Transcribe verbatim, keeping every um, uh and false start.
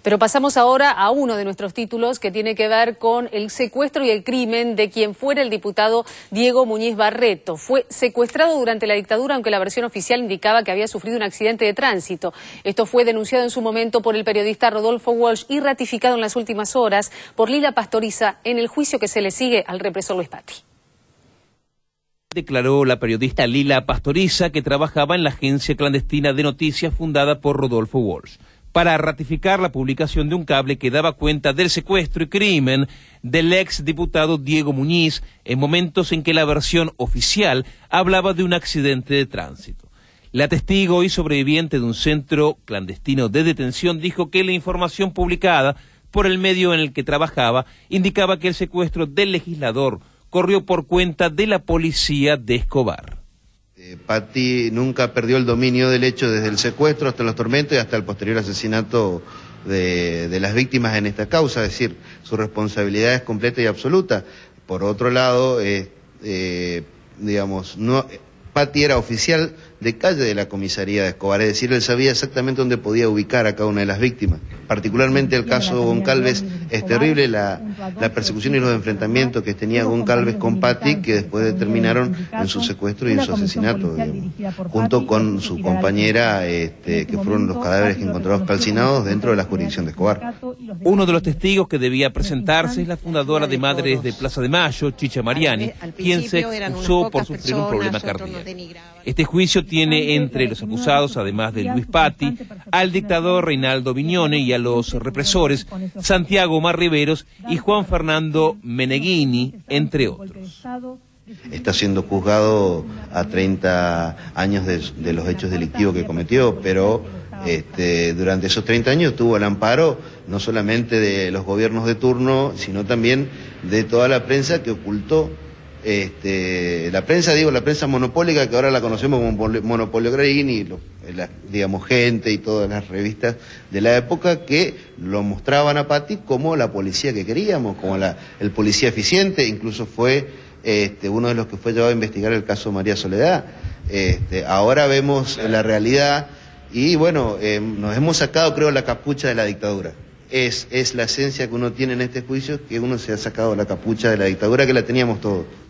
Pero pasamos ahora a uno de nuestros títulos que tiene que ver con el secuestro y el crimen de quien fuera el diputado Diego Muñiz Barreto. Fue secuestrado durante la dictadura, aunque la versión oficial indicaba que había sufrido un accidente de tránsito. Esto fue denunciado en su momento por el periodista Rodolfo Walsh y ratificado en las últimas horas por Lila Pastoriza en el juicio que se le sigue al represor Luis Patti. Declaró la periodista Lila Pastoriza, que trabajaba en la agencia clandestina de noticias fundada por Rodolfo Walsh, para ratificar la publicación de un cable que daba cuenta del secuestro y crimen del ex diputado Diego Muñiz en momentos en que la versión oficial hablaba de un accidente de tránsito. La testigo y sobreviviente de un centro clandestino de detención dijo que la información publicada por el medio en el que trabajaba indicaba que el secuestro del legislador corrió por cuenta de la policía de Escobar. Eh, Patti nunca perdió el dominio del hecho desde el secuestro hasta los tormentos y hasta el posterior asesinato de, de las víctimas en esta causa, es decir, su responsabilidad es completa y absoluta. Por otro lado, eh, eh, digamos, no, Patti era oficial de calle de la comisaría de Escobar, es decir, él sabía exactamente dónde podía ubicar a cada una de las víctimas. Particularmente el caso de Goncalves es terrible, la, la persecución y los enfrentamientos que tenía Goncalves con Patti, que después terminaron en su secuestro y en su asesinato, digamos, junto con su compañera, este, que fueron los cadáveres encontrados calcinados dentro de la jurisdicción de Escobar. Uno de los testigos que debía presentarse es la fundadora de Madres de Plaza de Mayo, Chicha Mariani, quien se excusó por sufrir un problema cardíaco. Este juicio tiene entre los acusados, además de Luis Patti, al dictador Reinaldo Viñone y a los represores Santiago Omar Riveros y Juan Fernando Meneghini, entre otros. Está siendo juzgado a treinta años de, de los hechos delictivos que cometió, pero este, durante esos treinta años tuvo el amparo no solamente de los gobiernos de turno, sino también de toda la prensa que ocultó. Este, la prensa, digo, la prensa monopólica, que ahora la conocemos como Monopolio Graini, la, digamos, Gente y todas las revistas de la época que lo mostraban a Patti como la policía que queríamos, como la, el policía eficiente, incluso fue este, uno de los que fue llevado a investigar el caso María Soledad. Este, ahora vemos la realidad y bueno, eh, nos hemos sacado, creo, la capucha de la dictadura. Es, es la esencia que uno tiene en este juicio, que uno se ha sacado la capucha de la dictadura, que la teníamos todos.